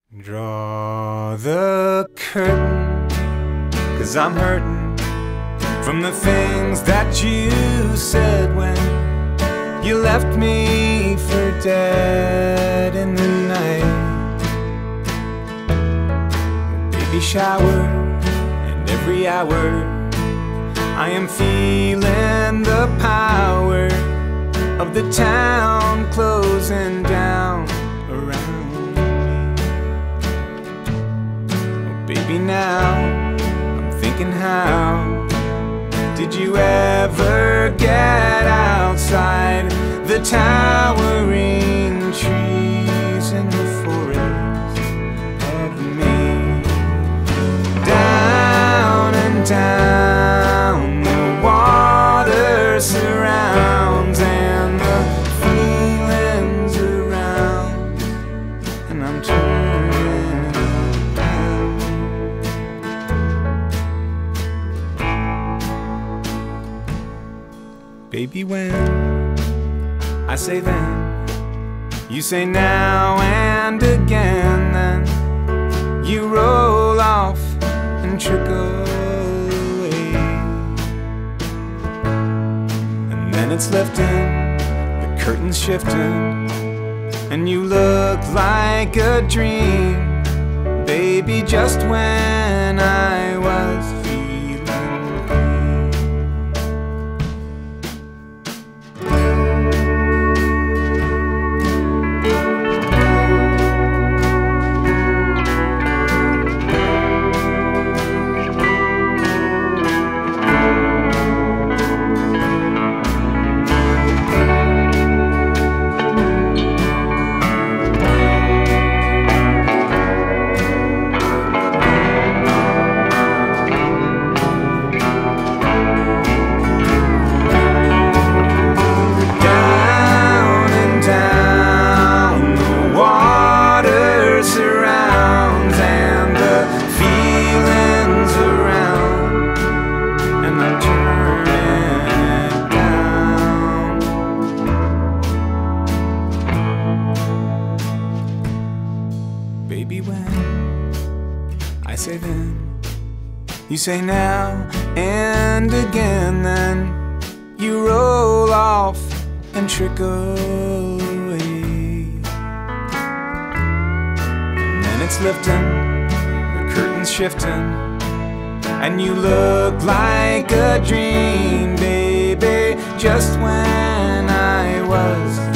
Draw the curtain, 'cause I'm hurting from the things that you said when you left me for dead in the night. Baby shower, and every hour I am feeling the power of the town closing down around me. Oh, baby, now I'm thinking, how did you ever get outside the towering trees in the forest of me? Down and down the water surrounds, and the feelings around, and I'm turning down. Baby, when I say then, you say now, and again then you roll off and trickle away. And then it's lifting, the curtain's shifting, and you look like a dream, baby, just when I was feeling green. Baby, when I say then, you say now, and again then you roll off and trickle away. And then it's lifting, the curtain's shifting, and you look like a dream, baby, just when I was